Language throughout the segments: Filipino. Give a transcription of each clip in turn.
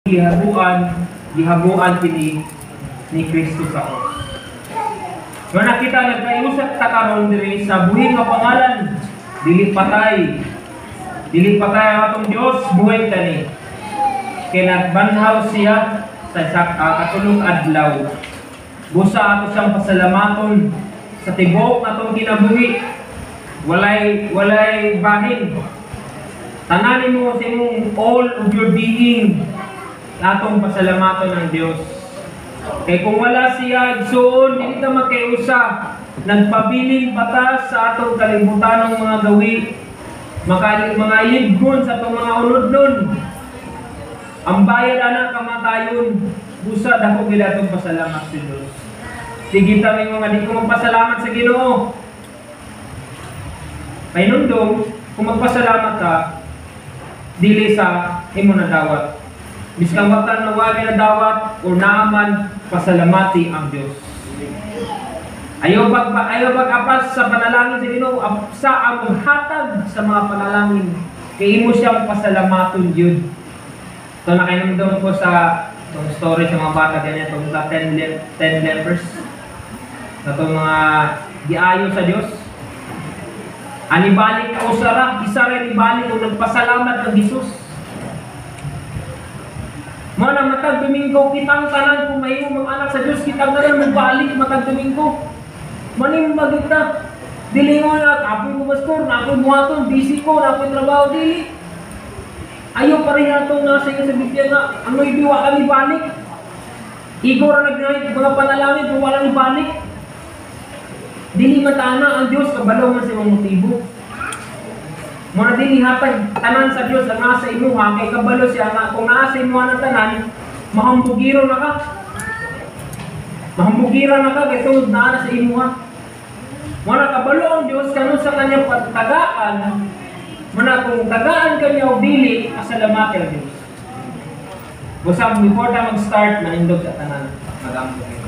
gihabuan kini ni Kristo sa cross. Nga nakita nagkaiusap ta karon diri sa buhing nga pangalan, dili patay ang atong Dios, buhay kani. Kay nagbanhaw siya sa katulong adlaw. Busa ato siyang pasalamaton sa tibok natong kinabuhi. Walay bahin. Tananin mo sa imong all of your being atong pasalamaton ng Dios. Kay kung wala siya igsoon, dili ta magkaiusa. Nagpabiling batas sa atong kalibutan ng mga gawi, mga ilibgon sa atong mga unod-nun. Ang bayad ana kamatayon, busa dako gid atong pasalamat sa Dios. Sige ta mga di ko magpasalamat sa Ginoo. Painundong, kung magpasalamat ka, dili sa imo na dawat. Biskang watan na wali na dawat o naaman, pasalamati ang Dios. Ayaw pag-apas sa panalangin sa Ginoo, sa among hatag sa mga panalangin, kay imo siyang pasalamaton yun. So nakinamdom ko sa itong story sa mga bata ganyan, itong 10 lepers, na itong mga giayo sa Diyos. Anibalik ka usara, isa rin ibalik kung nagpasalamat ng Jesus. Mana matag Domingo, kitang tanan kung may mga anak sa Diyos, kitang tanan magbalik matag Domingo. Maning magita, dili mo na, ako'y bumastor, ako'y buhaton, busy ko, ako'y trabaho, dili. Ayaw pa rin natong nasa iyo sa Biblia nga, ano ibiwa kami balik. Igor ang nagnahit, mga panalangin, kung walang ibalik. Dili matana ang Diyos, kabalaw man sa imong motibo. Muna dili hatag tanan sa Diyos ang nasa imo ha, kay kabalo siya nga, kung nasa imo ang tanan, mahambugiro na ka. Mahambugira na ka, kay tungod na sa imo ha. Muna kabalo ang Diyos, kano sa kanya pagtagaan, muna kung tagaan kanya o dili, pasalamat ang Diyos. Basta before ta mag-start, manindog sa tanan, mag-ampo kayo.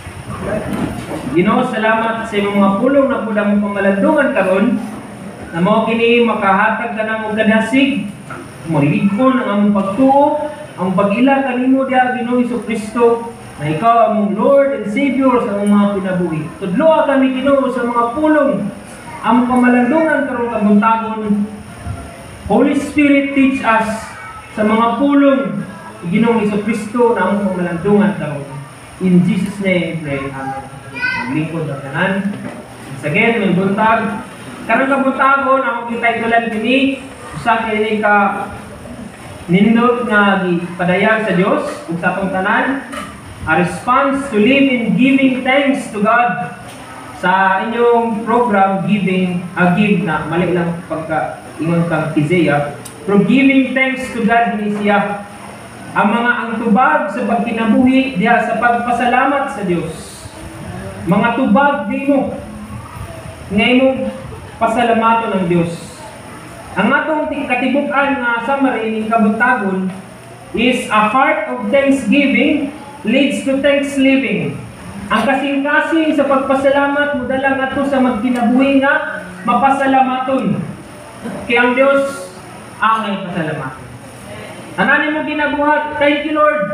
Ginoo, salamat sa imong mga pulong na pula mong pamalandungan karon, na mao kini makahatag ka na mong kadasig, mariligkon ang among pagtuo, ang pag-ila kanimo diha Ginoo Jesucristo, na ikaw among Lord and Savior sa among mga kinabuhi. Tudloa kami Ginoo sa mga pulong, among pamalandungan karon kabuntagon. Holy Spirit, teach us sa mga pulong Ginoong Jesucristo na among pamalandungan karon. In Jesus' name, pray. Amen. Maglingkod ang tanan. Once again, may buntag. Karon ka buntagon, ako kita'y tulan kini, usa kini ka nindot nga gipadayag sa Dios ug sa atong tanan. A response to live in giving thanks to God. Sa inyong program, give na, mali lang pagka ingon kang Isaiah. Pero giving thanks to God ni siya. Ang mga ang tubag sa pagkinabuhi diha sa pagpasalamat sa Dios. Mga tubag di mo nga imong pasalamaton ng Dios. Ang atong katibuk-an nga summary ning kabuntagon is a heart of thanksgiving leads to thanks-living. Ang kasing-kasing sa pagpasalamat mudala nato sa magkinabuhi nga mapasalamaton. Kaya ang Dios ang may pasalamaton. Ananin mo ginabuhat, thank you Lord.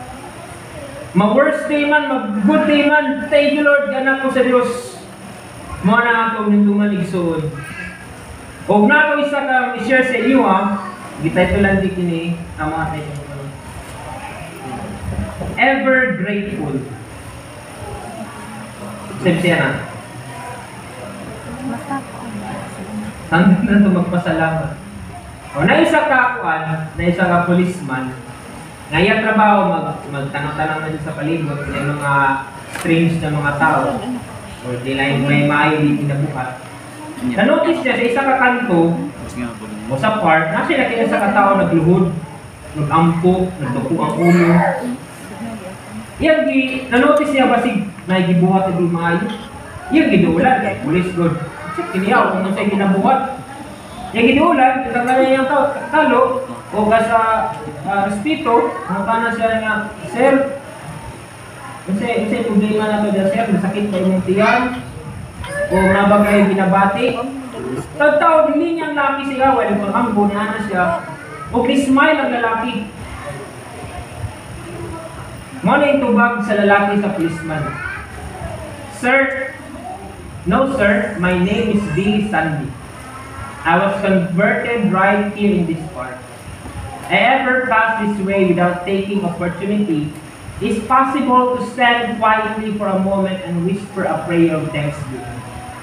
Mag-worst day man, mag-good day man, thank you Lord, ganak ko sa Diyos. Mga na atong ninduman igsoon. Huwag na ako isa ka i-share sa inyo ha, gitay ito lang di kini, tama tayo. Ever grateful. Sipsiya na. Hanggang na ito magpasalamat. O na isa ka akuan, na isa ka policeman, ngayon trabaho magtanong-tanong na sa palibot ng mga strange na mga tao o may maayo di pinabuhat. Na-notice niya sa isa ka kanto o sa park, na sila kaya sa katao nagluhod, nag-ampo, nagtuko ang ulo. Yan, na-notice niya basig na gibuhat na di maayo. Yan, giduulan, police good. Kiniyaw, kung sa'yo ginabuhat. Yang giduulan, kitang niya yung talo, o sa respeto, ang kana siya nga, Sir, kasi problema na ito dyan, Sir, nasakit pa yung tiyan, o nabang kayo binabati. Tagtao, hindi niya ang laki siya, wala kung ambo niya na siya, o smile ang lalaki. Mo na yung tubag sa lalaki sa policeman. Sir, no sir, my name is Billy Sandy. I was converted right here in this park. I ever pass this way without taking opportunity. It's possible to stand quietly for a moment and whisper a prayer of thanksgiving.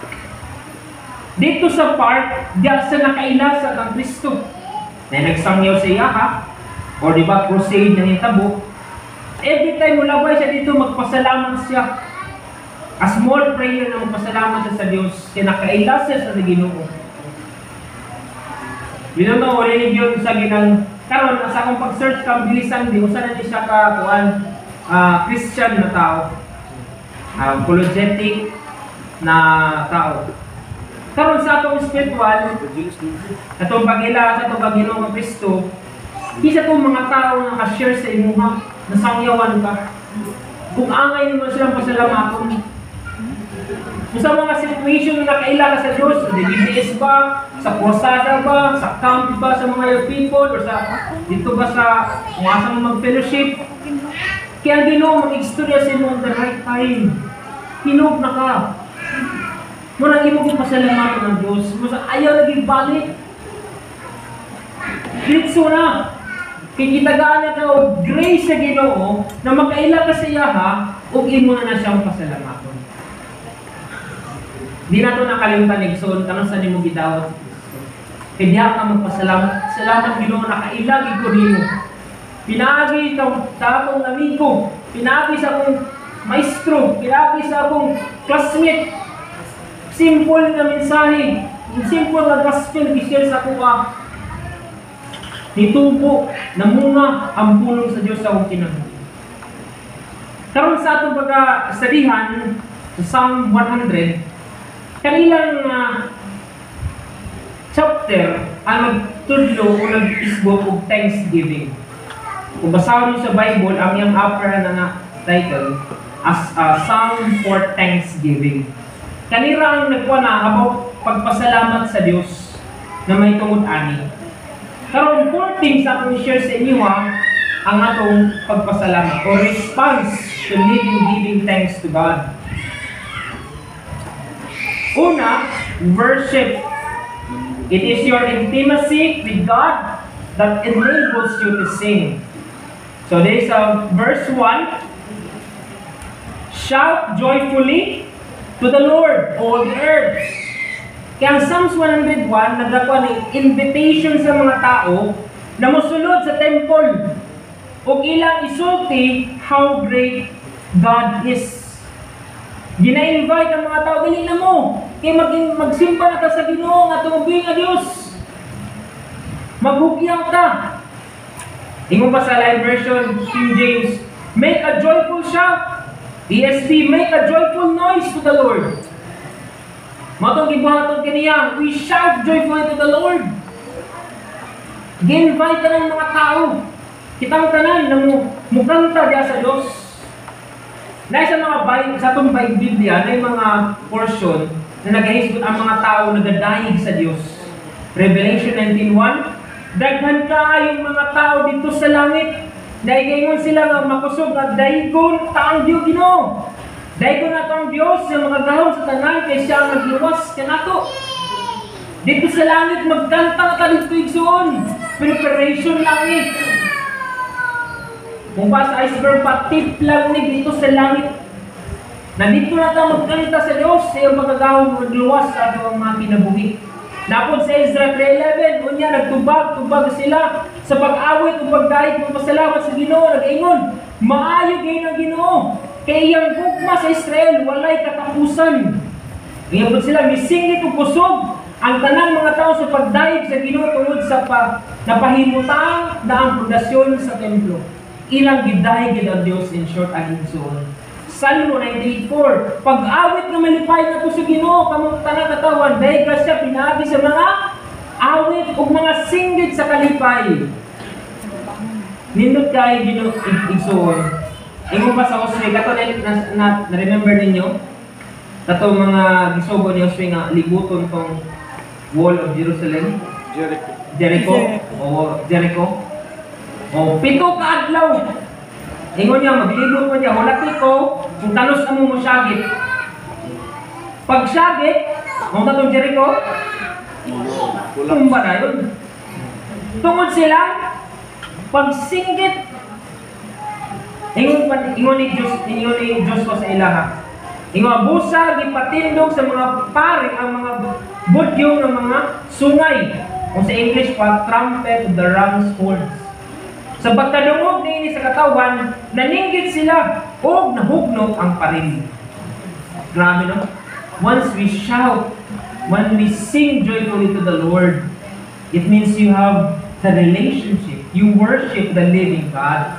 Dito sa park, diya sa nakailasa ng Kristo na nagsangyaw sa iya ha, o di ba crusade na hitabo. Every time mulabay siya dito, magpasalamat siya. A small prayer na magpasalamat siya sa Diyos, kaya nakailasa siya sa Ginoo. Binono, religion sa ginang karon sa akong pag-search kang bilisan di usa na ni siya ka kuan Christian na tao. Apologetic na tao. Karon sa atong spiritual, atong pag-ila sa atong Panginoon nga Kristo, isa tong mga tao nga ka-share sa imuha, nasangyawan ka. Kung angay mo silang pasalamaton. Sa mga situation na nakailangan sa Diyos, sa DBS ba, sa posada ba, sa camp ba, sa mga young people, o sa dito ba sa kung asa mo mag-fellowship. Kaya Ginoo mag-istorya sa imo the right time. Hinog na ka. Muna imo kong pasalamatan ng Diyos. Musa ayaw naging balik. Ditso na. Kikitagaan na ka o grace sa Ginoo na makaila ka sa iya ha, o imo na siyang pasalamatan. Di na ito nakalimutan ni Gson, tanong saan mo gidawat si Kristo. Kaya diya ka magpasalamat. Salamat Ginoo, nakailagi ko rin mo. Pinagi sa akong amigo, pinagi sa akong maestro, pinagi sa akong classmate. Simple na mensahe, simple na gospel, gisel sa kuha. Nitubo, namunga ang pulong sa Diyos sa akong kinabuhi. Karon sa atong pagka-studyhan, sa Psalm 100, kanilang chapter ang nagtudlo o nag-isbog og Thanksgiving. Kung basahin niyo sa Bible, ang iyang upper na title as Psalm for Thanksgiving. Kanira ang nagkuha na about pagpasalamat sa Diyos na may tungod-ani. Karon 4 things akong share sa inyo ang atong pagpasalamat o response to living giving thanks to God. Una, worship. It is your intimacy with God that enables you to sing. So there is verse 1. Shout joyfully to the Lord, all the earth. Kaya ang Psalms 101, nagdakwa ng invitation sa mga tao na musulod sa temple o ilang isulti how great God is. Gina-invite ang mga tao, dili na mo. Kaya magsimba na ka sa Ginoo nga tumubing nga Diyos. Maghugyaw ka. Ingon pa sa live version, King James, make a joyful shout. ESV, make a joyful noise to the Lord. Matong gibuhaton kaniya, we shout joyfully to the Lord. Gi-invite ka ng mga tao. Kitang tanan na mukanta diya sa Diyos. Na sa mga sa itong Biblia, na yung mga portion na naghahisgot ang mga tao nagadayig sa Diyos. Revelation 19:1, daghan kaayong mga tao dito sa langit. Dahil sila nga makusog at dahigon taang Diyo Ginoo. Dahigon na taang Diyos sa mga gahom sa tanan kay siya ang nagluwas kanato. Dito sa langit magkanta na ka dito igsoon. Preparation langit. Kung pa sa iceberg pa, tip lang ni dito sa langit. Nandito na tayo magkanta sa Diyos sa iyong magagawang magluwas sa ating mga kinabuhi. Napon sa Ezra 3:11, unya nagtubag sila sa pag-awit o pagdahig ng pasalamat sa Ginoo, nag-ingon, maayo kayo ng Ginoo, kay iyang gugma sa Israel, walay katapusan. Ngayon po sila, misingit o kusog ang tanang mga tao sa pagdahig sa Ginoo tungod sa napahimutang na ang pundasyon sa templo. Ilang gidahig ang Diyos in short and in soon. Salmo 98:4, pag-awit na malipay na po sa Ginoo, kamong tanang katawan, dahil ka siya pinagi sa mga awit o mga singgit sa kalipay. Nindot kayo Ginoo igsoon. Ingon pa sa Oswe, kato na-remember ninyo? Kato mga gisugo ni Oswe nga libuton tong wall of Jerusalem? Jericho. O 7 ka adlaw. Ingon niya, maglibot mo niya, hulati ko, kung talos mo mo syagit. Pag syagit, kung tatong Jericho, tumba na yun. Tungod sila, pag singgit, ingon ni Diyos ko sa ilaha. Ingon, busa, gipatindog sa mga pari, ang mga budyo ng mga sungay. Kung sa English pa, trumpet of the ram's horns. Sa pagkadungog niini sa katawan, naninggit sila o nahugnog ang paril. Grabe, no? Once we shout, when we sing joyfully to the Lord, it means you have the relationship. You worship the living God.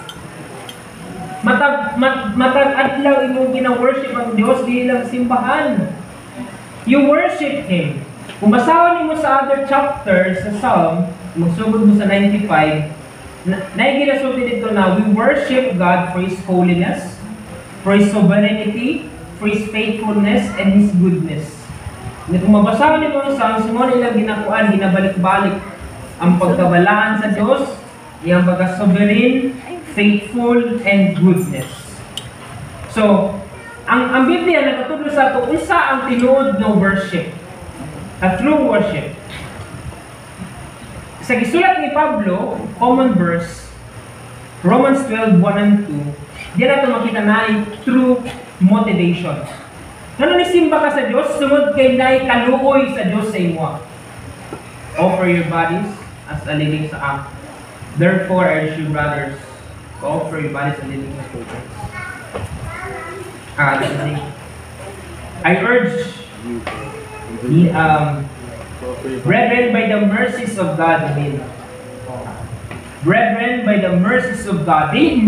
Matag adlaw imong gina-worship ang Dios dili lang simbahan. You worship Him. Kung basahon nimo sa other chapter sa Psalm, magsugod mo sa 95, naiginasulti dito na we worship God for His holiness, for His sovereignty, for His faithfulness, and His goodness. Kung mabasahon nimo ang Psalm, mo nilang ginakuan, ginabalik-balik ang pagkabalaan sa Diyos, iyang pagka-sovereign, faithful, and goodness. So, ang Biblia nagtuturo sa ato, isa ang tinuod ng worship. A true worship. Sa gisulat ni Pablo, common verse, Romans 12:1 and 2, diyan natin makita na ay true motivation. Ano ni simba ka sa Diyos, sumod kay na kaluoy sa Diyos sa imo. Offer your bodies as a living sacrifice. Therefore, I urge you, brothers, to offer your bodies as a living sacrifice. I urge brethren, by the mercies of God, brethren, by the mercies of God, the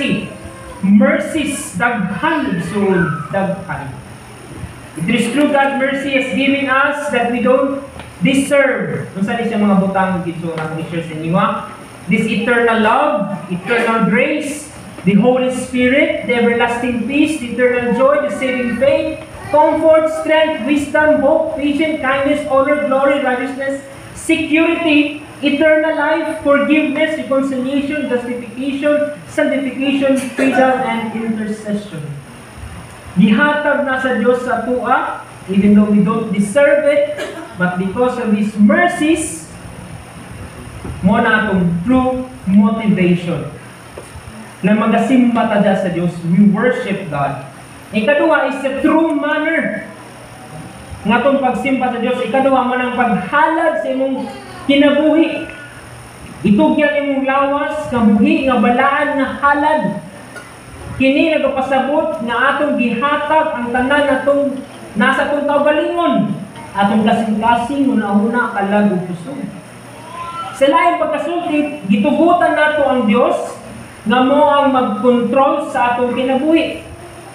mercies, daghan, soon, daghan. It is true God's mercy has given us that we don't deserve. Kung saan siya mga butang dito na i-share sa inyo, this eternal love, eternal grace, the Holy Spirit, the everlasting peace, the eternal joy, the saving faith, comfort, strength, wisdom, hope, patience, kindness, honor, glory, righteousness, security, eternal life, forgiveness, reconciliation, justification, sanctification, freedom, and intercession. Gihatag na sa Diyos sa tuwa, even though we don't deserve it, but because of His mercies, mo na itong true motivation na magasimba ta sa Diyos. We worship God. Ikaduha is the true manner nga itong pagsimba sa Diyos. Ikaduha mo ng paghalad sa imong kinabuhi. Itugyan imong lawas, kabuhi, nga balaan, nga halad. Kini nagapasabot nga atong gihatag ang tanan natong nasa atong kaugalingon. Atong kasing-kasing, una-una, kalag ug puso. Sa laing pagkasulti, gitugutan nato ang Dios nga mo ang mag-control sa atong kinabuhi.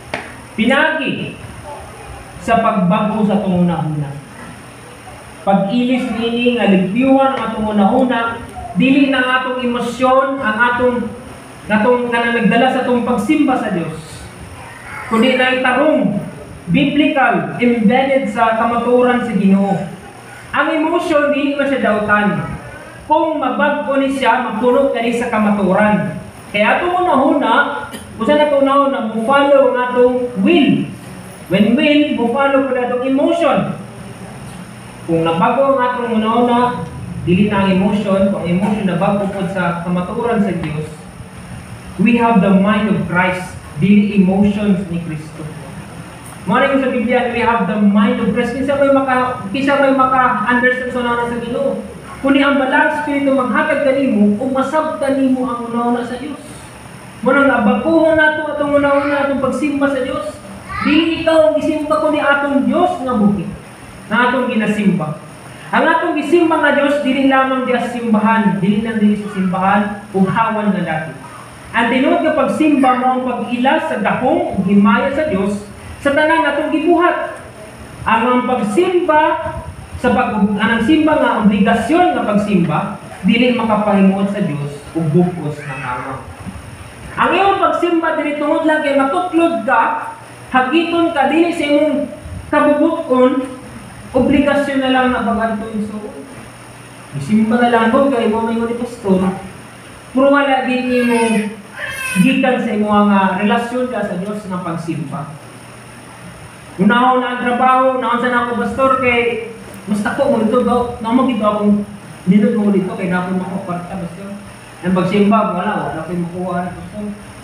Pinagi sa pagbago sa atong una-una. Pag-ilis nini nga limpyuhan ang atong una-una, dili na atong emosyon ang atong nagdala sa atong pagsimba sa Dios. Kundi na itarong biblical, embedded sa kamaturan sa Ginoo. Ang emotion dili man siya dautan. Kung mabag-o ni siya, magpuno kani sa kamaturan. Kaya atong una-una, usa na ito na mo-follow ang atong will. When will, mo-follow po na atong emotion. Kung nabago ang atong una-una, dili na ang emotion. Kung ang emotion nabago po sa kamaturan sa Diyos, we have the mind of Christ, dili emotions ni Kristo. Muna yung sa Biblia, we have the mind of Christ. Kisa may maka-understand sa una sa Ginoo. Kuni ang balang Espiritu maghatag kanimo, o masabtan nimo ang una-una sa Diyos. Muna nga, baguhon nato atong una-una atong pagsimba sa Diyos. Dili ikaw ang isimba ko ni atong Diyos nga buhi, na atong ginasimba. Ang atong gisimba nga Diyos, dili lamang di simbahan, dili lang dili sa simbahan, ughawan nga dati. Ang tinuod nga pagsimba mo ang pag-ila sa dakong himaya sa Diyos sa tanan natong gibuhat. Ang pagsimba sa anang simba nga obligasyon nga pagsimba dili makapahimuot sa Dios ug bukos ng awa. Ang iyong pagsimba dili tungod lang kay matuklod ka, hagiton ka dili sa imong kabubuton, obligasyon na lang na pag-antoy so. Isimba na lang ko kay mo may ni pastor. Puro wala din imong gikan sa imong relasyon ka sa Dios nga pagsimba. Unahon na ang trabaho, naon sa nako pastor kay mas ako mo dito daw, na mo gito akong minute mo dito kay nako mako kwarta pastor. Ang pagsimba wala koy makuha pastor.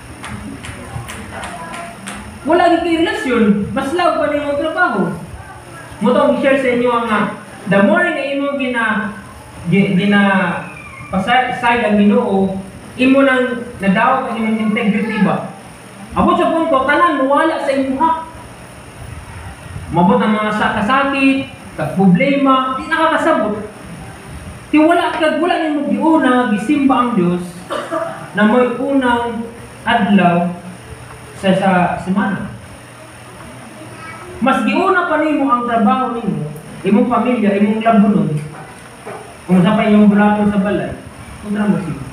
Wala gid kay relasyon, mas law pa nimo trabaho. Mo tong i-share sa inyo ang the more nga imo gina pasay ang Ginoo, imo nang nadawat ang imong integrity ba. Abot sa punto tanan wala sa imong mabot ang mga kasakit, problema, di nakakasabot. Di wala nimo giuna gisimba ang Dios na may unang adlaw sa semana. Mas giuna pa nimo ang trabaho nimo, imong pamilya, imong labunon. Kung sa pa imong bulaton sa balay, kung mo siya.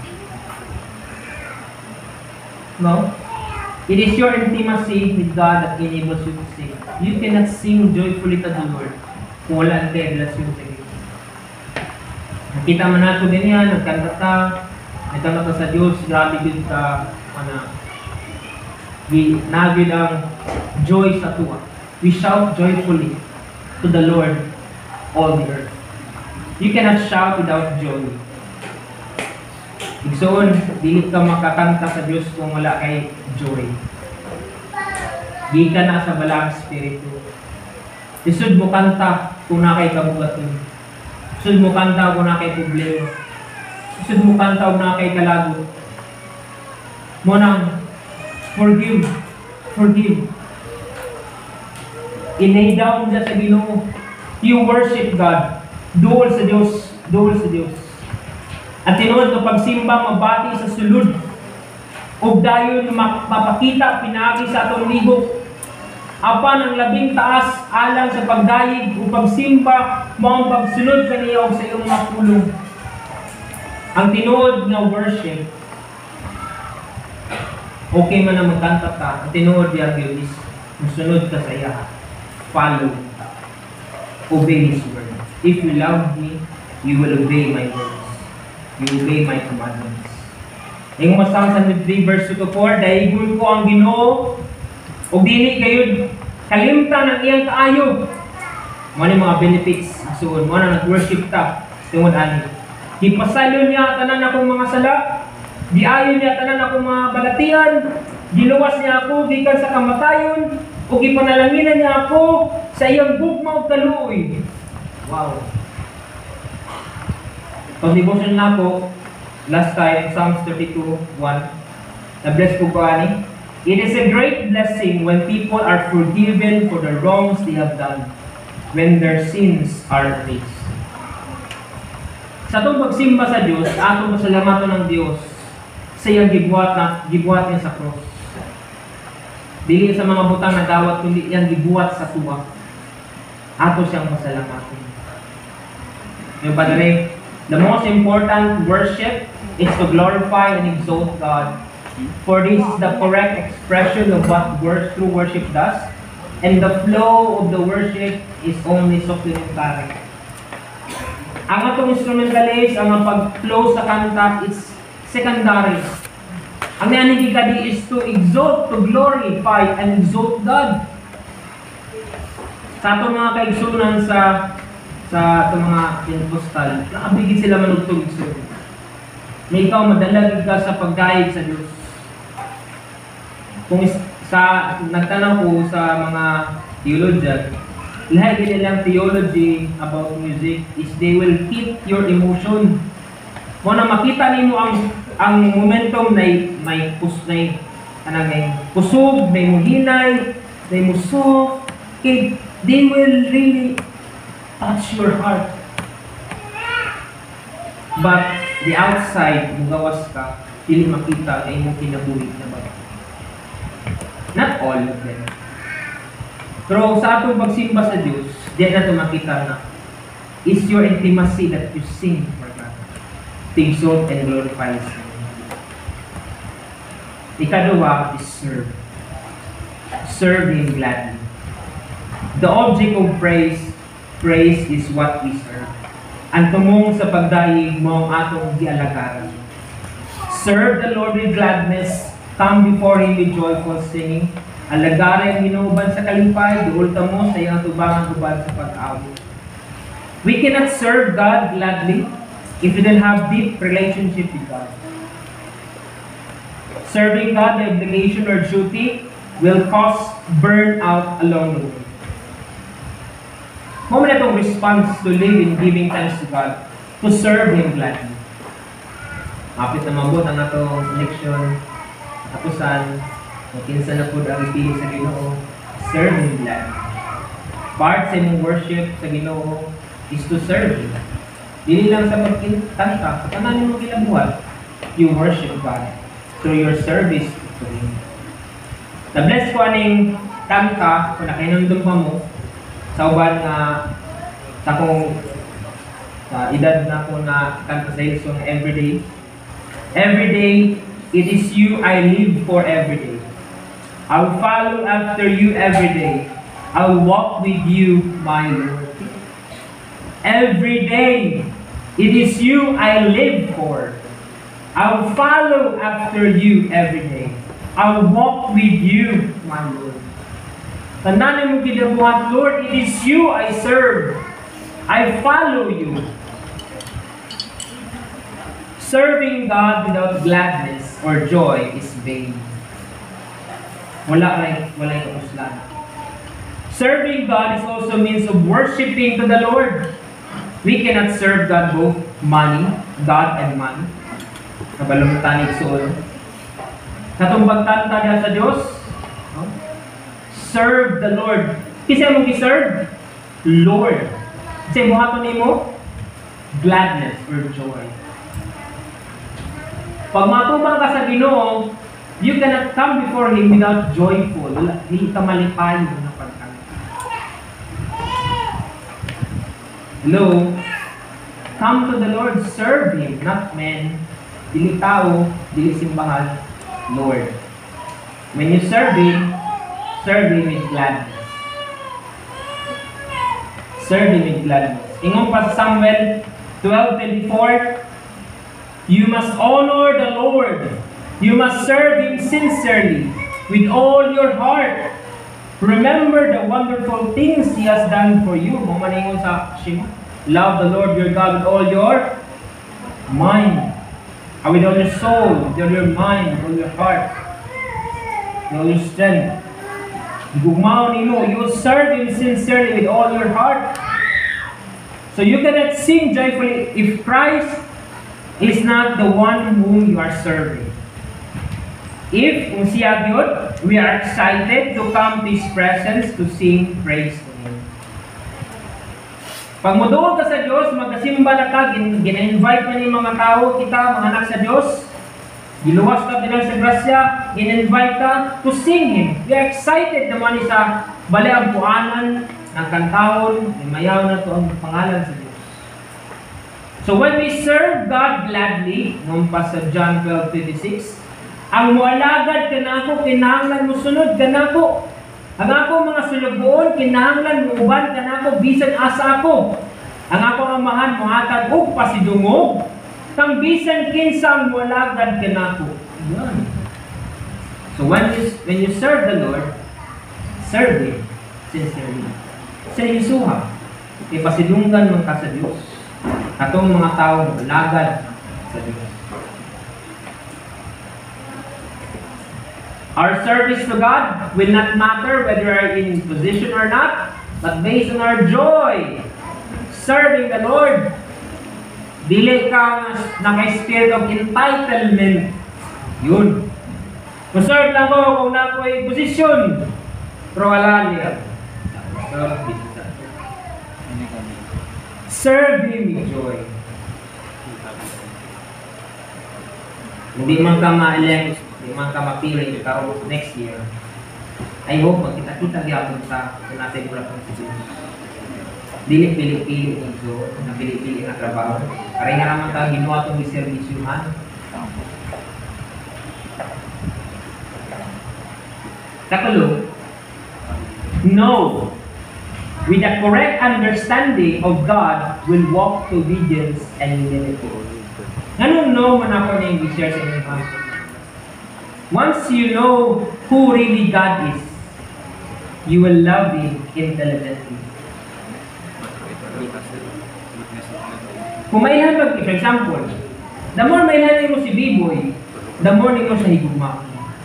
No? It is your intimacy with God that enables you to sing. You cannot sing joyfully to the Lord kung wala ang relasyon sa Diyos. Nakita man nato din yan, nagkanta ka sa Diyos, grabe din ka, nagid ang joy sa tuwa. We shout joyfully to the Lord all the earth. You cannot shout without joy. Igsoon, dili ka makakanta sa Diyos kung wala kay joy. Di ka na sa balang spiritu. Isud mo kanta kung na kay kabugaton. Isud mo kanta kung na kay problema. Isud mo kanta kung na kay kalagot. Mo nang forgive. Inay down dyan sa Ginoo. You worship God. Duol sa Diyos. At tinuod ng pagsimba, mabati sa sulod. O dayon mapakita, pinagi sa atong lihok. Apan ang labing taas, alang sa pagdayig o pagsimba, maong pagsunod kaniya sa iyong mga pulong. Ang tinuod na worship, okay man na magkanta ka, ang tinuod niya is, musunod ka sa iya. Follow. Obey His word. If you love me, you will obey my words. You obey my commandments. Yung Psalm 103 verse 2 to 4, daigon ko ang Ginoo, o dili gayud kalimtan ang iyang kaayo. Mo ni mga benefits suon mo na nag-worship ta tungod ani. Gipasalyon niya tanan akong mga sala, giayon niya tanan akong mga balatian, giluwas niya ako gikan sa kamatayon, o gipanalangin niya ako sa iyang gugma ug kaluoy. Wow. Pag-devotion na po, last time, Psalms 32:1, na-bless ko po ani. It is a great blessing when people are forgiven for the wrongs they have done, when their sins are erased. Sa itong pagsimba sa Diyos, atong pasalamaton ng Diyos sa iyang gibuhat niya sa cross. Dili sa mga butang na dawat, kundi iyang gibuhat sa tuwa. Ato siyang pasalamaton. Yung Padre, the most important worship is to glorify and exalt God. For this is the correct expression of what true worship does, and the flow of the worship is only supplementary. Ang atong instrumentalist, ang pag-flow sa kanta, is secondary. Ang nanigigadi is to exalt, to glorify, and exalt God. Sa atong mga kaigsunan sa itong mga Pentecostal, nakabigit sila manugtog igsoon. May ikaw madalagig ka sa pagdayeg sa Diyos. Kung nagtanong ko sa mga theologian, lahat nilang theology about music is they will hit your emotion. Mo na makita nimo ang momentum na may kusog, may muhinay, may musok, they will really touch your heart. But the outside, mugawas ka, dili makita ay mo kinabuhi na ba? Not all of them. Pero sa atong pagsimba sa Diyos, diyan natin makita na is your intimacy that you sing for God. To exalt and glorify His name. Ikadua is serve. Serve Him gladly. The object of praise is what we serve. Ang tumong sa pagdayeg mo ang atong gialagaran. Serve the Lord with gladness Come before Him with joyful singing. Alagari ang hinuuban sa kalimpay, duol ka mo sa iyang tubangan ubad sa pag-awit. We cannot serve God gladly if we don't have deep relationship with God. Serving God by obligation or duty will cause burnout along the way. Mo na itong response to live in giving thanks to God, to serve Him gladly. Kapit na mabot ang atong leksyon, katapusan, kinsa na po ang ipili sa Ginoo, serve Him gladly. Part sa inyong worship sa Ginoo is to serve Him. Dili lang sa pagkanta, sa kanan mo ginabuhat, you worship God through your service to Him. Na-bless ko aning kanta, kung nakinundong pa mo, sa uban nga, sa kong edad na ko na kanta sa Ilson everyday. Everyday, it is you I live for every day. I'll follow after you every day. I'll walk with you, my Lord. Every day, it is you I live for. I'll follow after you every day. I'll walk with you, my Lord. Tandaan mo ginabuhat, Lord, it is you I serve. I follow you. Serving God without gladness or joy is vain. Wala yung kapuslan. Serving God is also a means of worshiping to the Lord. We cannot serve God both God and money. Kabalumutan igsoon. Katong pagtanta niya sa Diyos, serve the Lord. Kasi mo gi-serve? Lord. Kasi mo hato nimo gladness or joy. Pag matubang ka sa Ginoo, you cannot come before Him without joyful. Hindi ka malipay na pagkanta. Hello? Come to the Lord, serve Him, not men. Dili tao, dili simbahan, Lord. When you serve Him with gladness. Serve Him with gladness. Ingon pa sa Samuel 12:24, you must honor the Lord. You must serve Him sincerely, with all your heart. Remember the wonderful things He has done for you. Mamaningon sa Shema. Love the Lord your God with all your mind. With all your soul, with all your mind, with all your heart, with all your strength. Gugmaon nimo, you will serve Him sincerely with all your heart. So you cannot sing joyfully if Christ is not the one whom you are serving. If siya gyud, we are excited to come to His presence to sing praise to Him. Pag moduol ka sa Diyos, magasimba na ka, gina-invite na ni mga tao, kita, mga anak sa Diyos, giluwas ka din sa grasya, gina-invite ka to sing Him. We are excited naman sa baliang puanan ng kantahon, mayaw na to ang pangalan sa Diyos. So when we serve God gladly, nung pa sa John 12:26, ang mualagad kanako, kinahanglan mo sunod kanako. Ang ako mga sulugoon, kinahanglan mo uban kanako, bisan asa ako. Ang ako amahan, muhatag og pasidungog, kang bisan kinsang mualagad kanako. Yan. So when you serve the Lord, serve Him sincerely. Sa Yesuha, ipasidunggan man ka sa Diyos. Atong mga tao lagad sa Diyos. Our service to God will not matter whether we are in position or not, but based on our joy serving the Lord. Dili ka naka-spirit of entitlement. Yun. Maserve lang ko kung na ako'y position. Pero wala niya. Serve Him with joy. Hindi man ka ma-elect, hindi man ka mapili pero next year. I hope magkita-kita gyapon sa natin mula pang siguro. Dili pili-pili nito, na pili-pili na trabaho. Kaya nga naman ka ginawa itong servisyuhan. Katulo, no. With a correct understanding of God, will walk to obedience and humility. Ganun no man ako na yung share sa inyo. Once you know who really God is, you will love Him intelligently. Kung mailan for example, the more mailan mo si B-boy, the more mo siya higugma.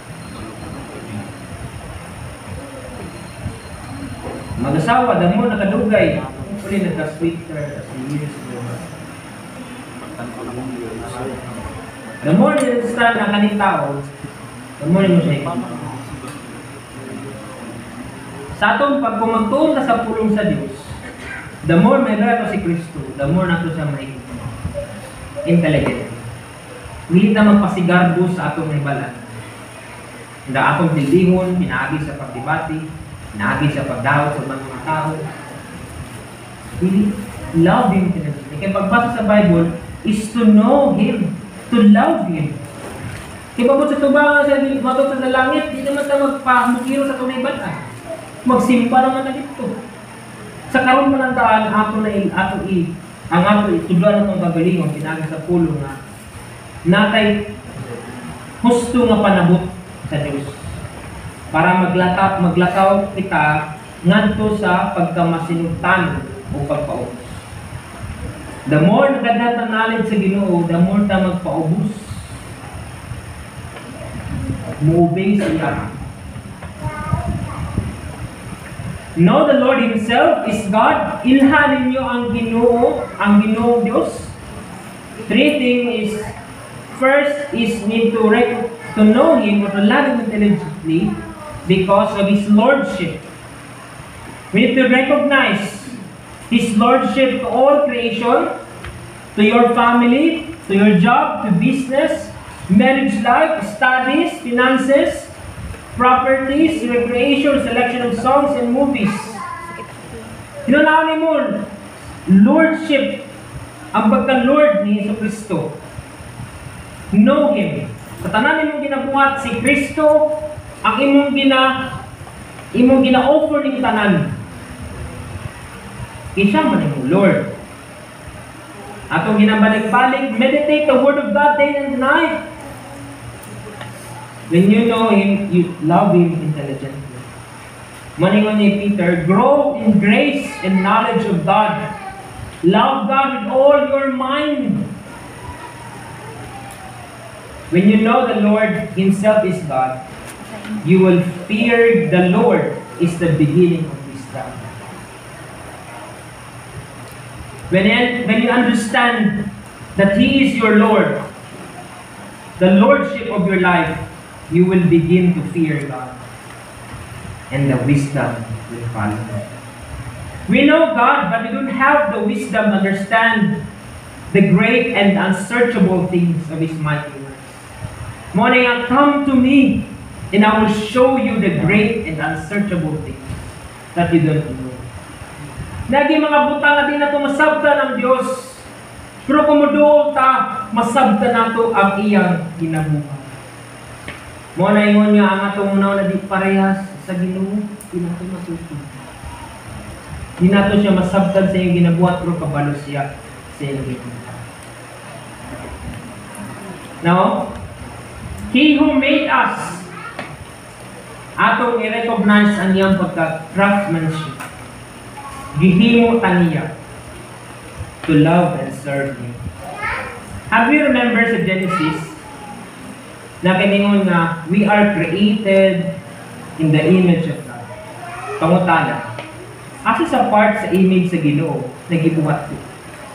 Mag-asawa, the more nakadugay, hopefully nagka-sweeter, Celiz. The more nila-understand ang kaning tao, the more mo siya higugma. Sa atong pagkumagtuon ka sa pulong sa Diyos, the more may rato si Kristo, the more nato siya may intelligent. Hindi na magpasigarbo sa atong ibalan. Hindi atong dilihon, pinaagi sa pagdibati, pinaagi sa pagdawat sa mga tao. We love Him. Kaya pagbasa sa Bible is to know Him, to love Him. Kaya pabot sa tubangan sa matot sa langit, hindi naman tayo magpamukiro sa tunay ibalan. Magsimba naman na dito. Sa karon man ang daan, ang ato itudlan natong kagalingon, pinaagi sa pulong na natay husto nga panabot sa Diyos para maglakaw kita ngadto sa pagkamasinutan o pagpaubos. The more naganda ta knowledge sa Ginoo, the more ta magpaubos. Mo-obey sa iya. Know the Lord Himself is God. Ilhan ninyo ang Ginoo Diyos. Three things is, first is need to know Him or to love Him intelligently because of His Lordship. We need to recognize His Lordship to all creation, to your family, to your job, to business, marriage life, studies, finances, properties, recreation, selection of songs and movies. Hinunahon mo, Lordship, ang pagka-Lord ni Yesu Kristo. Know Him. Sa tanan imong ginabuhat si Kristo, ang imong gina-offer ning tanan. Isa man imong Lord. Atong ginabalik-balik, meditate the Word of God day and night. When you know Him, you love Him intelligently. Maningon ni Peter, grow in grace and knowledge of God. Love God with all your mind. When you know the Lord Himself is God, you will fear the Lord is the beginning of wisdom. When you understand that He is your Lord, the Lordship of your life, you will begin to fear God. And the wisdom will follow. We know God, but we don't have the wisdom to understand the great and unsearchable things of His mighty works. Morning, come to me, and I will show you the great and unsearchable things that you don't know. Nagi mga butang na din na ito masabtan ng Diyos. Pero kumuduol ta, masabtan na ito ang iyang ginabuhat. Mo na ingon nga ang atong unaw na di parehas sa Ginoo, di nato matutunan. Di nato siya masabtan sa iyong ginabuhat, pero kabalo siya sa iyong ginabuhat. Now, He who made us, atong i-recognize ang iyang pagka-craftsmanship. Gihimo taniya to love and serve Him. Have you remember sa Genesis, na kiningon nga, we are created in the image of God. Pangutana, asa sa part sa image sa Ginoo, nagibuhat ko.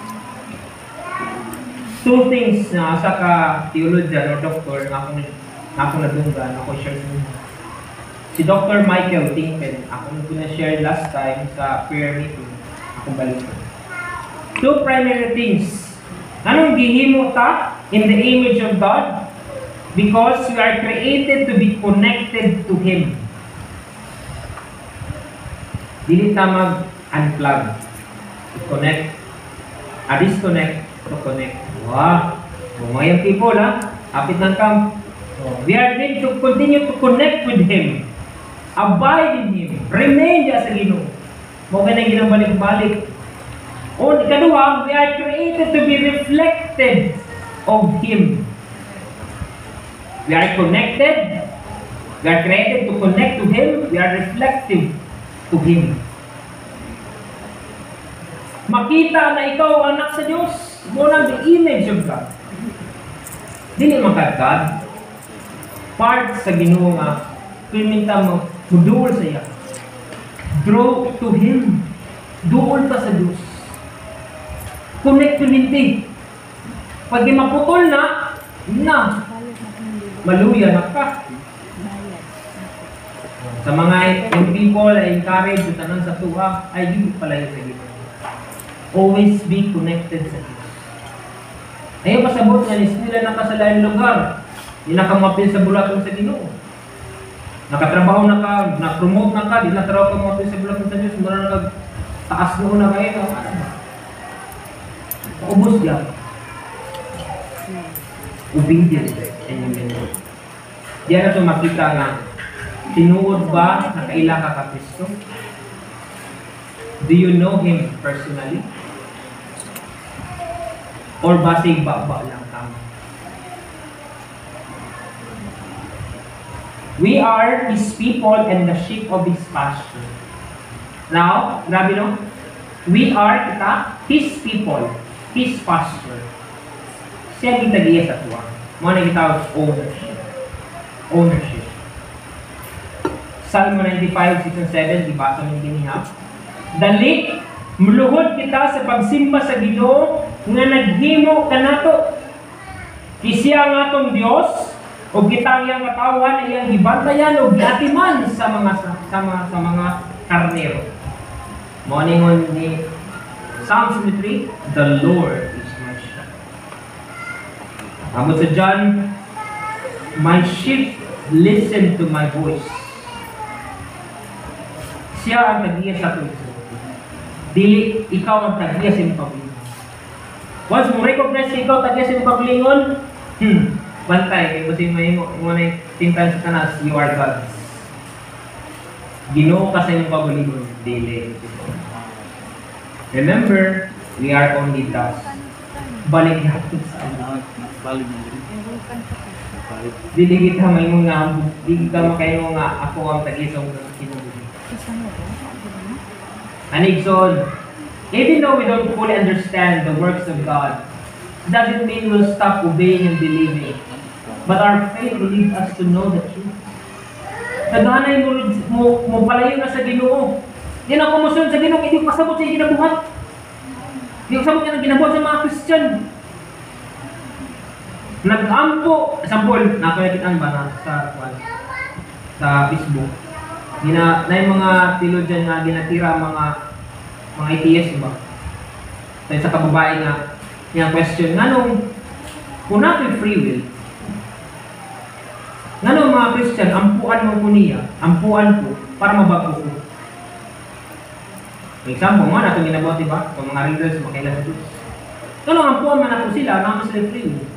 Two things na asa ka theologian o doctor na akong nadunggan, ako share sa inyo. Si Dr. Michael Tinken, ako na share last time sa prayer meeting, akong balik. Two primary things. Anong gihimo ta in the image of God? Because we are created to be connected to Him. Dili ta mag-unplug. To connect. Disconnect. To connect. Wow! Mayang people, ha? Apit ng camp. We are made to continue to connect with Him. Abide in Him. Remain diya sa Ginoo. Mo ka nang ginabalik-balik. O, ikaduha, we are created to be reflected of Him. We are connected. We are created to connect to Him. We are reflective to Him. Makita na ikaw ang anak sa Diyos. Muna the image of God. Dili magkagad. Part sa Ginoo nga, piminta mo, muduol sa iya. Draw to Him. Duol ka sa Diyos. Connect to Him. Pag maputol na, maluya na ka. Sa mga young people, I encourage yung tanan sa tuwa, ay di pala yung sa Ginoo. Always be connected sa Diyos. Ayaw pasabot nga nila na ka sa laing lugar. Di na ka mapil sa bulaton sa Ginoo. Nakatrabaho na ka, na-promote na ka, di na trabaho ka mapil sa bulaton sa Diyos. Mura na taas noon na kayo. Ubus yan. Obedience. Diyan na ito makita nga, tinuod ba na kaila ka ka Kristo? Do you know Him personally? Or basig ba lang ka? We are His people and the sheep of His pasture. Now, grabe no? We are kita, His people, His pasture. Siya kita giya sa tuwa. Muna kita ownership. Ownership. Psalm 95, 6 and 7, dibasa mo yung ginihap. Dali, muluhod kita sa pagsimba sa Ginoo nga naghimo kanato. Kisiya nga atong Dios o kita iyang katawan iyang gibantayan o giatiman sa mga karnero. Morning on the Psalm 73, the Lord is my shepherd. Abot sa John, my sheep listen to my voice. Siya ang tagiya sa tuwa. Dili ikaw ang tagiya sa imong paglingon. Once mo recognize ikaw tagiya sa imong paglingon, bantay kay kasi mo na tintan sa tanas, you are God. Ginoo ka sa imong paglingon, dili. Remember, we are only dust. Balik natin sa Allah. Balik natin. Dili kita may mga dili ka makayo nga ako ang tagiya sa imong kinabuhi. Anigson, even though we don't fully understand the works of God, it doesn't mean we'll stop obeying and believing. But our faith will lead us to know the truth. Taganay mo palayo na sa Ginoo. Di na kumusunod sa Ginoo, hindi ko kasabot sa ginabuhat. Hindi ko kasabot yung ginabuhat sa mga Christian. Nag-ampo, example, nakakita ba na sa Facebook? Na yung mga theologian na ginatira mga atheist ba? Sa kababae nga, yung question, nganong, kung natin free will, nganong mga Christian, ampuan mo ko niya, ampuan ko, para mabago ko. For example, mga natin ginabuhat, diba? Kung mga readers, makailan sa Diyos. Nganong ampuan man nato sila, naman sila free will.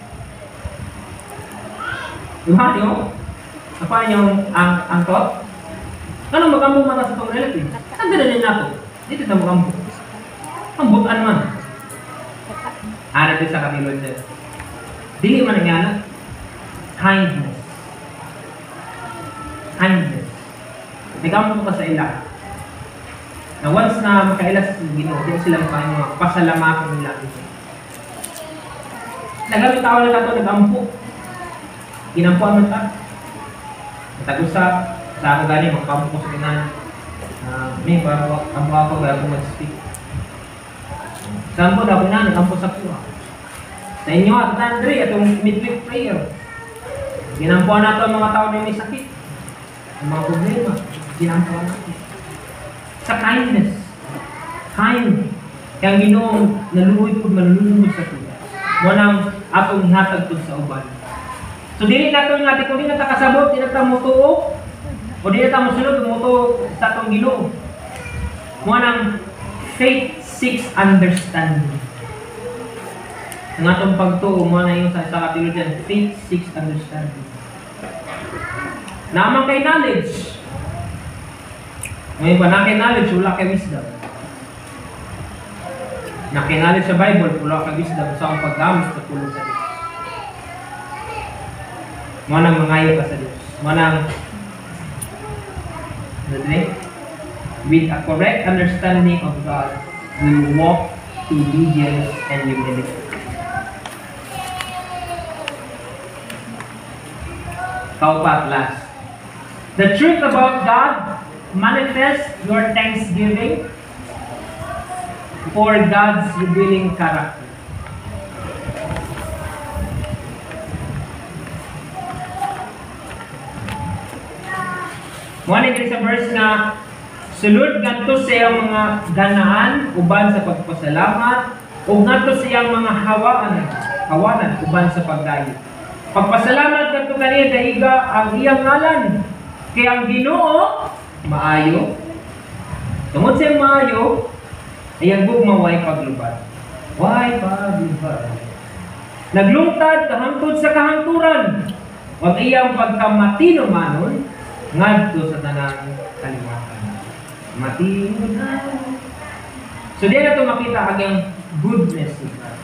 Diba nyo? Apa yung ang thought? Anong mag-ambo mata sa itong relative? Ang ganda niya nato. Dito na mag-ambo. Ang butan man. Natin sa katilod siya. Dili man nangyana. Kindness. Kindness. Nag-ambo ka sa ila. Na once na makailas sa Ginoo, di sila makain pasalamatan nila. Nagamit tao na ito, nag-ambo. Ginampuan man ta. Natag-usap. Sa ako gani, magkampo ko sa kinan. May parang ako gagawin mag-speak. Saan po daw na, nagkampo sa kuha. Sa inyo, at Andre, itong midweek prayer. Ginampuan nato ang mga tao na may sakit. Ang mga problema, ginampuan natin. Sa kindness. Kind. Kaya ang Ginoong naluhoy po, malulunod sa kuha. Walang atong hatag po sa uban. So, dili nato nga, kung di natakasabot, di natamutuo, o di natin masunod, umuto sa itong Ginoo. Mga ng faith seeks understanding. Ang atong pagtuo, mga na yung sa katilod dyan, faith seeks understanding. Naman kay knowledge. Ngayon ba, na kay knowledge, wala kay wisdom. Na kay knowledge sa Bible, wala kay wisdom sa ang paggamit sa tulong sa Diyos. Mo nang mangayo ka sa Dios. Mo nang with a correct understanding of God, we walk to obedience and humility. Kaupat last. The truth about God manifests your thanksgiving for God's revealing character. Muna din sa verse nga, sulod ngadto sa iyang mga ganaan uban sa pagpasalamat ug ngadto sa iyang mga hawanan uban sa pagdayo. Pagpasalamat ngadto kaniya daiga ang iyang ngalan. Kaya ang Ginoo maayo. Tungod sa maayo, ay ang gugmaway paglubad. Why paglubad? Naglungtad kahangtod sa kahangturan. Wag iyang pagkamatino manon ngadto sa tanang kaliwatan. Matino na. So di na ito makita ang goodness ni God.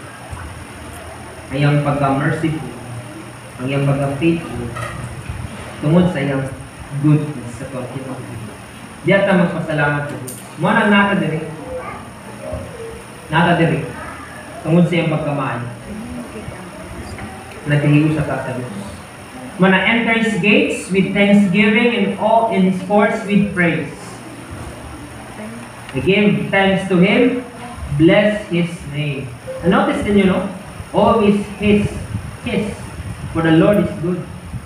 Ay ang pagka-merciful, ang iyang pagka-faithful, tungod sa iyang goodness sa pagkakita. Di ata magpasalamat sa Diyos. Muna nakadiri. Nakadiri. Tungod sa iyang pagkamahal. Nagkahiyo sa sa Diyos. Muna enter His gates with thanksgiving and all in His courts with praise. Give thanks to Him. Bless His name. And notice din you know, all is His. For the Lord is good.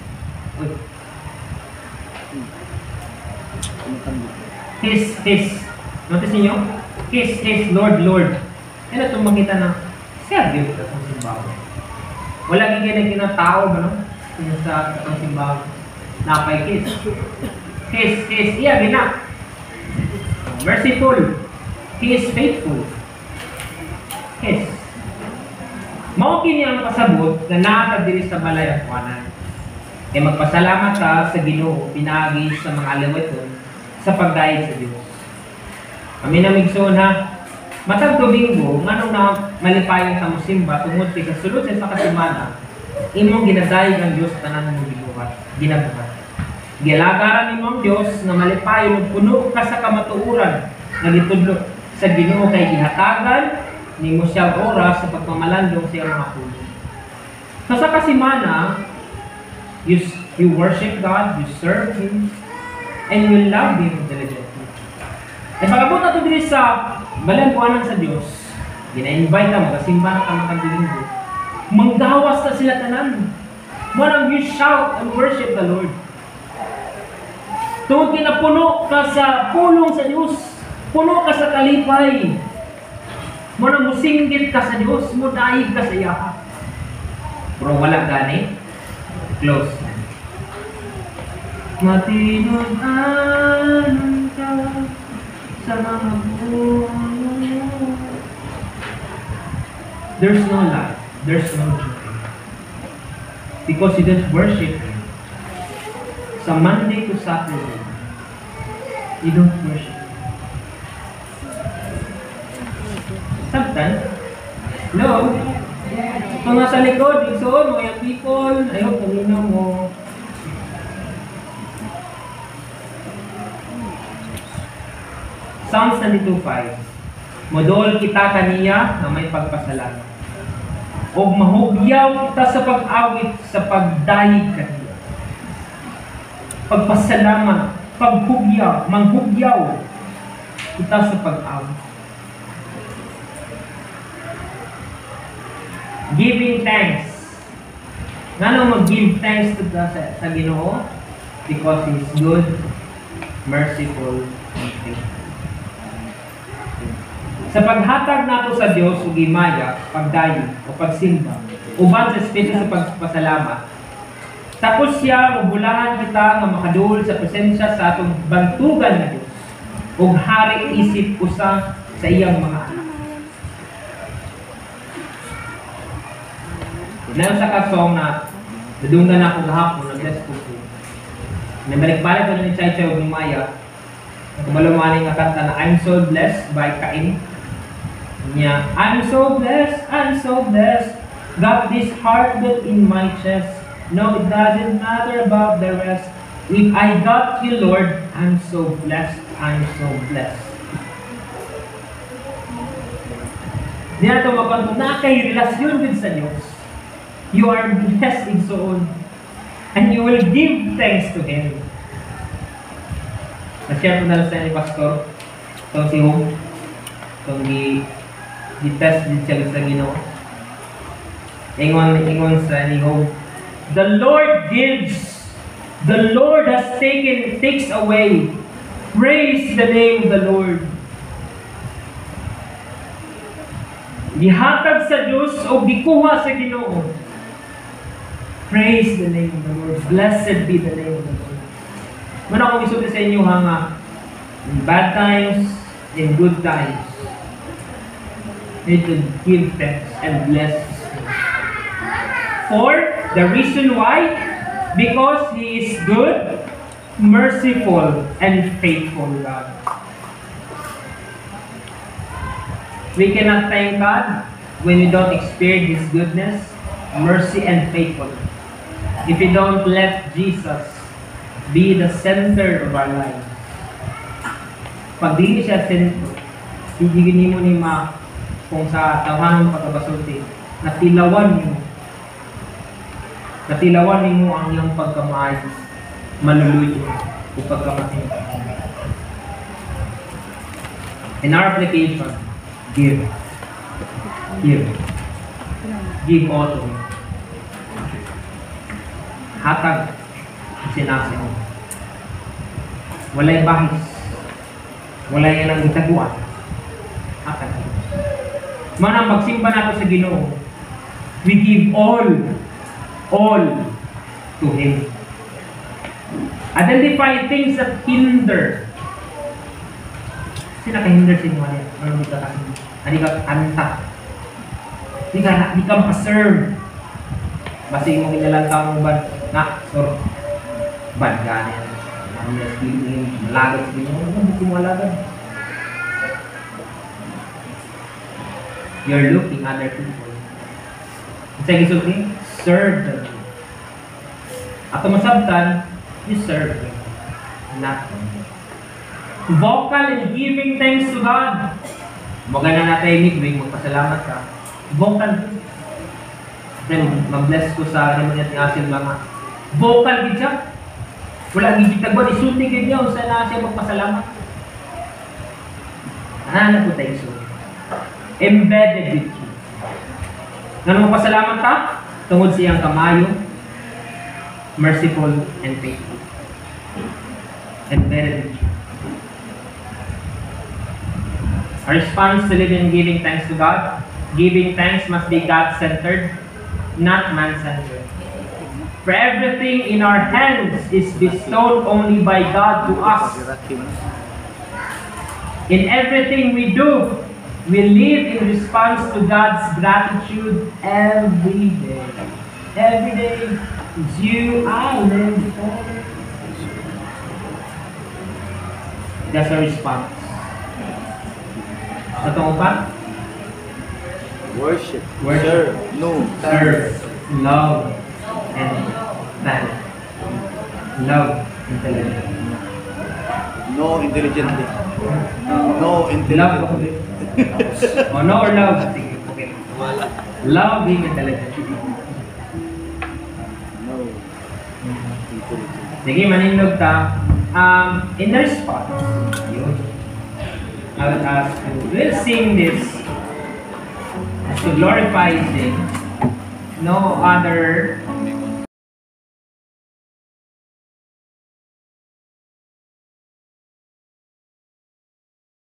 His. Notice niyo? His, Lord. Ano itong makita na seryo ito itong simbahan. Wala gigilin kinatao ba no? Sa itong simbahan. Napay His. Iya, gina. Merciful. He is faithful. His. Mao kini ang pasabot na nakadiri sa balay at kuanan. E magpasalamat ka sa Ginoo pinagi sa mga alawiton sa pagdayeg sa Dios. Kami na migsoon ha. Matag Domingo, nganong na malipayon sa musimba tungod kay sa sulod sa kasimana, imong ginadayeg ang Dios tanan mo ginabuhat. Gilagaran nimo ang Dios na malipayon ug puno ka sa kamatuoran nga gitudlo sa Ginoo kay gihatagan nimo siya oras sa pagpamalandong sa mga puno. Sa kasimana, you worship God, you serve Him, and you love Him diligently. E pagabot na ito din sa balanpuanan sa Diyos, gina-invite na magasimba na ka makadilinggo, manggawas na sila tanan. Manang you shout and worship the Lord. Tungod kinapuno ka sa pulong sa Diyos, puno ka sa kalipay, manang musinggit ka sa Diyos, mudaig ka sa iya. Pero wala gani, close. Matinunan ka sa mga buhay. There's no life. There's no joy. Because you don't worship Him. Sa Monday to Saturday, you don't worship Him. Sometimes, no. Kung nasa likod, igsoon, mga people, ayaw, kanina mo. Psalms 92:5. Modol kita kaniya na may pagpasalamat. O mahugyaw kita sa pag-awit sa pagdayeg kaniya. Pagpasalamat, paghugyaw, manghugyaw kita sa pag-awit. Giving thanks. Ngano mag-give thanks to God sa Ginoo? Because He is good, merciful, and faithful. Sa paghatag nato sa Dios ug himaya, pagdayon o pagsimba, uban sa espiritu sa pagpasalamat, tapos siya mubulahan kita nga makadul sa presensya sa atong bantugan nga Dios ug hari isip usa sa iyang mga anak. Nayon sa kasong na nadunggan ako gahapon, nag-bless ko po. Nabalik-balik ko na ni Chay ug ni Maya. Kumalumani nga kanta na I'm so blessed by Cain. Yeah, I'm so blessed, got this heartbeat in my chest. No, it doesn't matter about the rest. If I got you, Lord, I'm so blessed. I'm so blessed. Diyan ito mapag na kay relasyon din sa Diyos. You are blessed in so on. And you will give thanks to Him. Na-share ko na lang sa ni Pastor. Itong si Home. Itong i-test din siya sa Ginoo. Ingon sa ni Home. The Lord gives. The Lord has takes away. Praise the name of the Lord. Gihatag sa Diyos o gikuha sa Ginoo. Praise the name of the Lord. Blessed be the name of the Lord. Muna akong isulti sa inyo nga in bad times, in good times, need to give thanks and bless Him. For the reason why, because He is good, merciful, and faithful God. We cannot thank God when we don't experience His goodness, mercy, and faithfulness. If we don't let Jesus be the center of our lives. Pag di siya center, hindi mo ni kung sa tawanan ng pagkabasulti, natilawan mo ang iyong pagkamahal, maluluyo o pagkamatay. In our application, give all to Him. Hatag sinasi mo. Walay bahis. Walay yan ang itaguan. Hatag. Manang magsimba nato sa Ginoo, we give all to Him. Identify things that hinder. Sino nakahinder sa inyo? Ano di ka kasi? Hindi ka kanta. Di ka makaserve. Basi mo kinalanta mo ba? Sorry. Bad gani. Malagad sa inyo. Hindi ko malagad. You're looking other people. Sa gisulti, serve them. At masabtan, you serve them. Not them. Vocal in giving thanks to God. Maganda na tayo midway, magpasalamat ka. Vocal. Then, mag-bless ko sa naman natin asil mga. Vocal din siya. Wala gigitagwan, isulti ka niya, saan na siya magpasalamat. Ano po tayo isulti? Embedded with you. Nang magpasalamat ka, tungod siyang kamayo, merciful, and faithful. Embedded with you. Our response to living and giving thanks to God. Giving thanks must be God-centered, not man-centered. For everything in our hands is bestowed only by God to us. In everything we do, we live in response to God's gratitude every day. Every day is you, I live for. That's our response. Natong pa? Worship. Worship. Serve. Love. And thank. Love. Intelligent. No intelligently. No intelligently. Love. No or love? Sige, okay. Love being intelligent. No intelligent. Sige, manindog ta. In the response, I would ask you, we'll sing this to glorify Him. No other